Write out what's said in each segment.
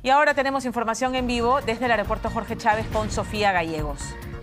Y ahora tenemos información en vivo desde el aeropuerto Jorge Chávez con Sofía Gallegos.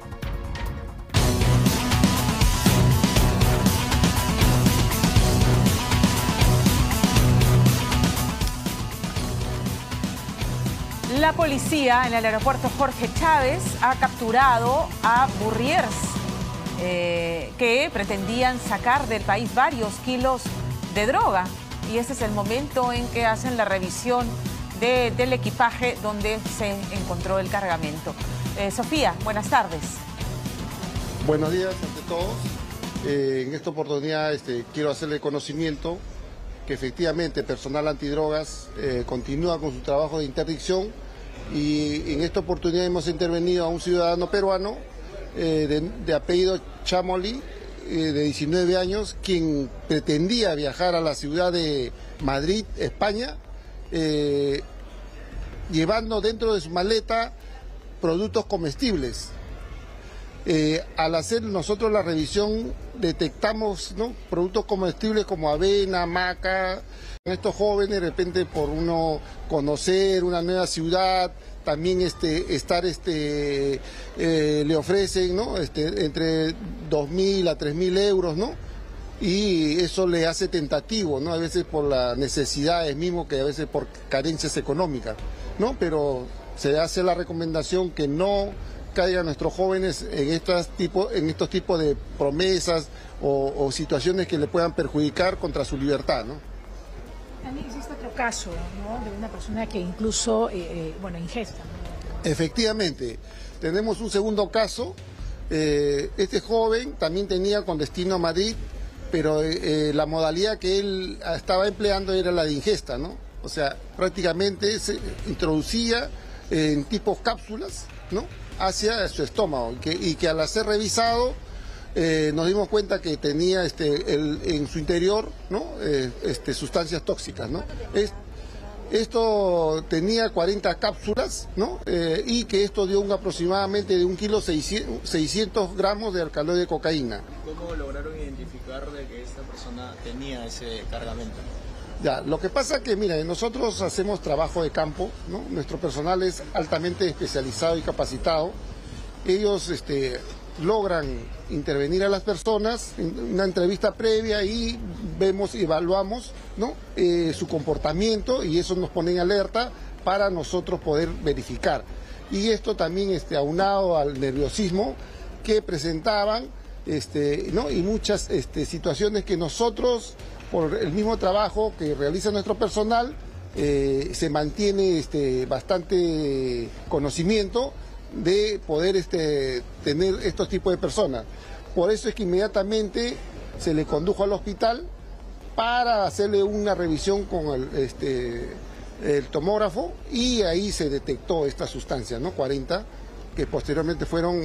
La policía en el aeropuerto Jorge Chávez ha capturado a burriers que pretendían sacar del país varios kilos de droga. Y ese es el momento en que hacen la revisión del equipaje donde se encontró el cargamento. Sofía, buenas tardes. Buenos días ante todos. En esta oportunidad quiero hacerle conocimiento que efectivamente personal antidrogas continúa con su trabajo de interdicción y en esta oportunidad hemos intervenido a un ciudadano peruano de apellido Chamoli, de 19 años, quien pretendía viajar a la ciudad de Madrid, España, llevando dentro de su maleta productos comestibles. Al hacer nosotros la revisión detectamos, ¿no?, productos comestibles como avena, maca. Estos jóvenes, de repente, por uno conocer una nueva ciudad, también le ofrecen, ¿no?, entre 2.000 a 3.000 euros, ¿no? Y eso le hace tentativo, ¿no? A veces por las necesidades mismo, que a veces por carencias económicas, ¿no? Pero se hace la recomendación que no caigan nuestros jóvenes en estos tipos de promesas o situaciones que le puedan perjudicar contra su libertad, ¿no? También existe otro caso, ¿no?, de una persona que incluso, ingesta, ¿no? Efectivamente, tenemos un segundo caso. Este joven también tenía con destino a Madrid, pero la modalidad que él estaba empleando era la de ingesta, ¿no? O sea, prácticamente se introducía en tipos cápsulas, ¿no?, hacia su estómago, y que al ser revisado nos dimos cuenta que tenía en su interior, ¿no?, sustancias tóxicas, ¿no? Esto tenía 40 cápsulas, ¿no? Y que esto dio aproximadamente de 1,600 gramos de alcaloide de cocaína. ¿Cómo lograron identificar de que esta persona tenía ese cargamento? Ya, lo que pasa es que, mira, nosotros hacemos trabajo de campo, ¿no? Nuestro personal es altamente especializado y capacitado. Ellos logran intervenir a las personas en una entrevista previa y vemos y evaluamos, ¿no?, su comportamiento, y eso nos pone en alerta para nosotros poder verificar. Y esto también aunado al nerviosismo que presentaban, ¿no?, y muchas situaciones que nosotros, por el mismo trabajo que realiza nuestro personal, se mantiene bastante conocimiento de poder tener estos tipos de personas. Por eso es que inmediatamente se le condujo al hospital para hacerle una revisión con el tomógrafo, y ahí se detectó esta sustancia, ¿no?, 40, que posteriormente fueron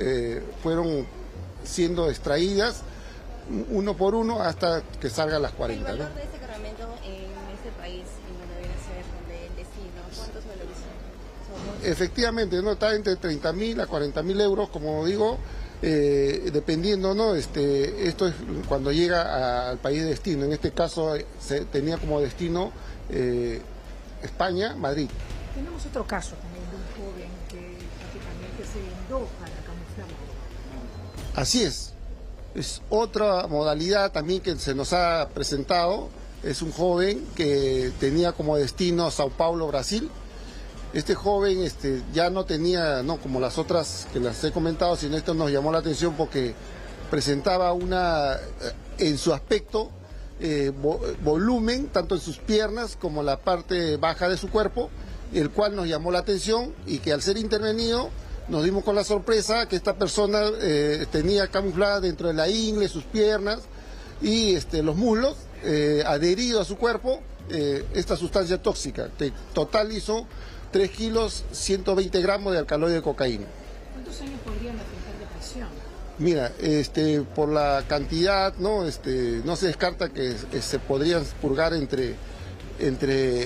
siendo extraídas uno por uno hasta que salgan las 40. ¿El valor, ¿no?, de este cargamento en este país, en donde viene a ser donde el destino, cuántos valores son? Efectivamente, ¿no?, está entre 30.000 a 40.000 euros, como digo, dependiendo, ¿no? Esto es cuando llega al país de destino. En este caso se tenía como destino España, Madrid. Tenemos otro caso también de un joven que prácticamente se vendó para camuflarlo. Así es otra modalidad también que se nos ha presentado. Es un joven que tenía como destino Sao Paulo, Brasil. Este joven ya no tenía, no como las otras que las he comentado, sino esto nos llamó la atención porque presentaba en su aspecto, volumen, tanto en sus piernas como en la parte baja de su cuerpo, el cual nos llamó la atención, y que al ser intervenido nos dimos con la sorpresa que esta persona tenía camuflada dentro de la ingle, sus piernas y los muslos, adherido a su cuerpo, esta sustancia tóxica, que total hizo 3 kilos 120 gramos de alcaloide de cocaína. ¿Cuántos años podrían afectar de prisión? Mira, por la cantidad, ¿no? No se descarta que se podrían purgar entre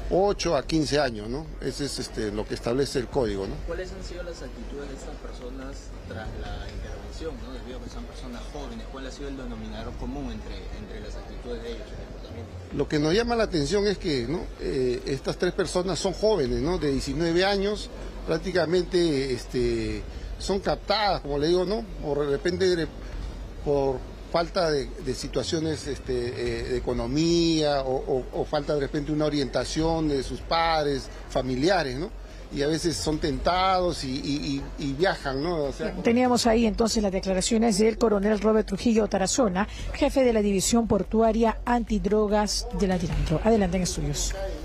8 a 15 años, ¿no? Ese es lo que establece el código, ¿no? ¿Cuáles han sido las actitudes de estas personas tras la intervención, ¿no? Debido a que son personas jóvenes, ¿cuál ha sido el denominador común entre las actitudes de ellos, el comportamiento? Lo que nos llama la atención es que, ¿no? Estas 3 personas son jóvenes, ¿no? De 19 años, prácticamente son captadas, como le digo, ¿no? Por de repente por falta de situaciones de economía o falta de repente una orientación de sus padres, familiares, ¿no? Y a veces son tentados y viajan, ¿no? O sea, teníamos ahí entonces las declaraciones del coronel Robert Trujillo Tarazona, jefe de la División Portuaria Antidrogas de la DINANDRO. Adelante en estudios.